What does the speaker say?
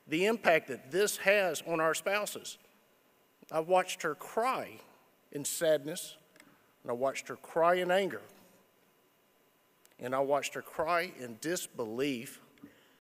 the impact that this has on our spouses. I've watched her cry in sadness, and I watched her cry in anger, and I watched her cry in disbelief